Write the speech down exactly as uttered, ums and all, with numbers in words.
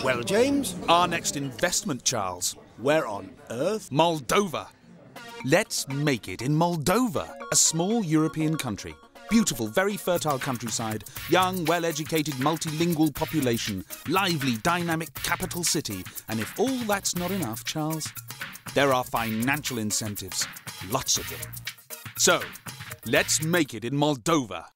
Well, James? Our next investment, Charles. Where on earth? Moldova. Let's make it in Moldova, a small European country. Beautiful, very fertile countryside, young, well-educated, multilingual population, lively, dynamic capital city. And if all that's not enough, Charles, there are financial incentives. Lots of them. So, let's make it in Moldova.